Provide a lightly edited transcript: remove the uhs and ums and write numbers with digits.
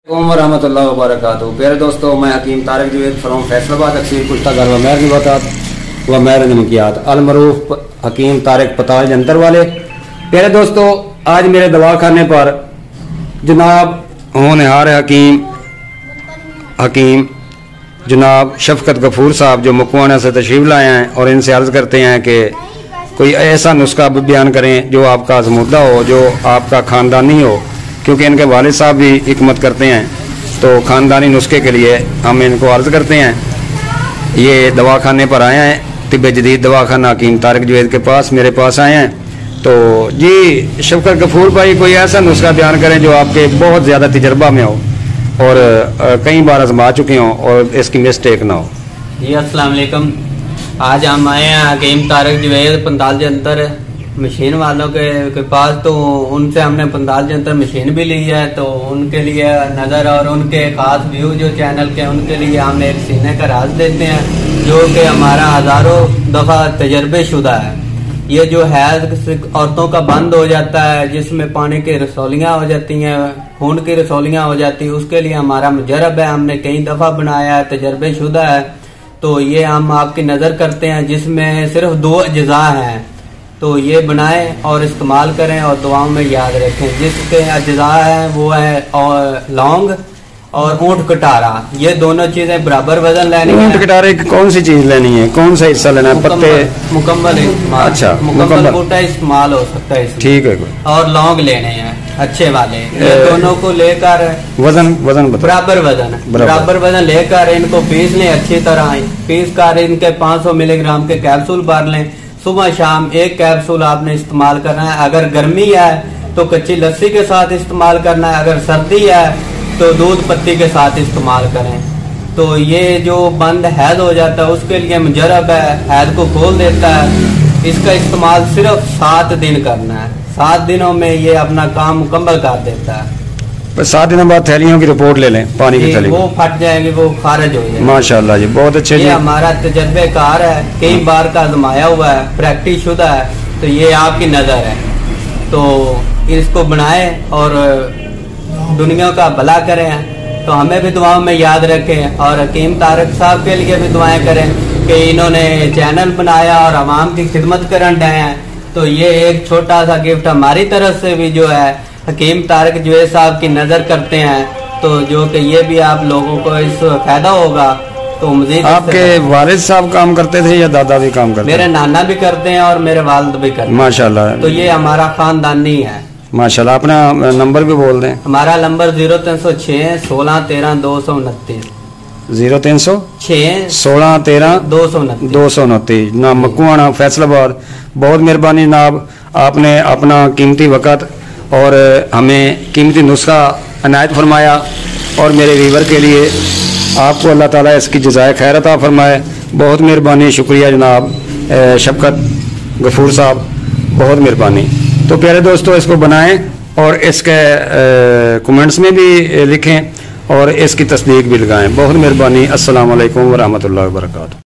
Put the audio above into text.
रहमतुल्लाहि व बरकातुहू। प्यारे दोस्तों, मैं हकीम तारिक जवेद फ्रॉम फैसलाबाद अक्सीर कुश्ता घर वमैर निबातात व मैर नमकियात अलमरूफ हकीम तारिक पताल जंतर वाले। प्यारे दोस्तों, आज मेरे दवाखाने पर जनाब होनहार हकीम जनाब शफकत गफूर साहब जो मकवाना से तशरीफ़ लाए हैं और इनसे अर्ज़ करते हैं कि कोई ऐसा नुस्खा बयान करें जो आपका आज़मूदा हो, जो आपका ख़ानदानी हो, क्योंकि इनके वालिद साहब भी हिकमत करते हैं। तो ख़ानदानी नुस्खे के लिए हम इनको अर्ज़ करते हैं। ये दवाखाने पर आए हैं, तिब्बे जदीद दवाखाना हकीम तारिक जवेद के पास मेरे पास आए हैं। तो जी शफकत गफूर भाई, कोई ऐसा नुस्खा बयान करें जो आपके बहुत ज़्यादा तजर्बा में हो और कई बार आजमा चुके हों और इसकी मिस्टेक ना हो। जी अस्सलाम वालेकुम। आज हम आए हैं हकीम तारिक जवेद पंताल जंतर मशीन वालों के पास। तो उनसे हमने पंताल जंतर मशीन भी ली है। तो उनके लिए नज़र और उनके खास व्यू जो चैनल के, उनके लिए हम एक सीने का राज देते हैं जो कि हमारा हज़ारों दफ़ा तजर्बे शुदा है। ये जो हैज़ औरतों का बंद हो जाता है, जिसमें पानी की रसौलियाँ हो जाती हैं, खून की रसौलियाँ हो जाती हैं, उसके लिए हमारा मुजरब है, हमने कई दफ़ा बनाया है, तजर्बे शुदा है। तो ये हम आपकी नज़र करते हैं, जिसमें सिर्फ 2 अज्जा हैं। तो ये बनाएं और इस्तेमाल करें और दुआओं में याद रखें। जिसके अज्जा हैं वो है और लौंग और ऊँट कटारा, ये दोनों चीजें बराबर वजन लेनी है। ऊँट कटारे की कौन सी चीज लेनी है, कौन सा हिस्सा लेना है? पत्ते मुकम्मल इस्तेमाल। अच्छा, मुकम्मल बूटा इस्तेमाल हो सकता है, ठीक है। और लौंग लेने हैं अच्छे वाले। ये दोनों को लेकर वजन बराबर वजन लेकर इनको पीस लें अच्छी तरह। पीस कर इनके 500 मिलीग्राम के कैप्सूल भर लें। सुबह शाम 1 कैप्सूल आपने इस्तेमाल करना है। अगर गर्मी है तो कच्ची लस्सी के साथ इस्तेमाल करना है, अगर सर्दी है तो दूध पत्ती के साथ इस्तेमाल करें। तो ये जो बंद हैज हो जाता है उसके लिए मुजरब है, हैज को खोल देता है। इसका इस्तेमाल सिर्फ 7 दिन करना है। 7 दिनों में ये अपना काम मुकम्मल कर देता है। 7 दिनों बाद थैलियों की रिपोर्ट ले लें, पानी की थैली वो फट जाएंगे, वो खारिज हो जाएंगे। माशाल्लाह जी, बहुत अच्छे। ये हमारा तजर्बेकार है, कई बार का आजमाया हुआ है, प्रैक्टिस शुदा है। तो ये आपकी नज़र है, तो इसको बनाएं और दुनिया का भला करें। तो हमें भी दुआओं में याद रखें और हकीम तारिक साहब के लिए भी दुआएं करें कि इन्होंने चैनल बनाया और आवाम की खिदमत करन रहे हैं। तो ये एक छोटा सा गिफ्ट हमारी तरफ से भी जो है हकीम तारिक जवेद साहब की नज़र करते हैं, तो जो कि ये भी आप लोगों को इस फायदा होगा। तो मजीद आपके वालिद साहब काम करते थे या दादा भी काम करते? मेरे नाना भी करते हैं और मेरे वालिद भी करते हैं। माशाल्लाह। तो ये हमारा खानदानी है। माशाल्लाह। अपना नंबर भी बोल दें। हमारा नंबर 0306 16 13 229 0306 16 13 229 जनाब मकवाना फैसलाबाद। बहुत मेहरबानी जनाब, आपने अपना कीमती वक़्त और हमें कीमती नुस्खा अनायत फरमाया और मेरे वीवर के लिए आपको अल्लाह ताला इसकी जज़ाए खैर अता फरमाए। बहुत मेहरबानी, शुक्रिया जनाब शफकत गफूर साहब, बहुत मेहरबानी। तो प्यारे दोस्तों, इसको बनाएं और इसके कमेंट्स में भी लिखें और इसकी तस्दीक भी लगाएं। बहुत मेहरबानी। अस्सलाम वालेकुम व रहमतुल्लाहि व बरकातुहू।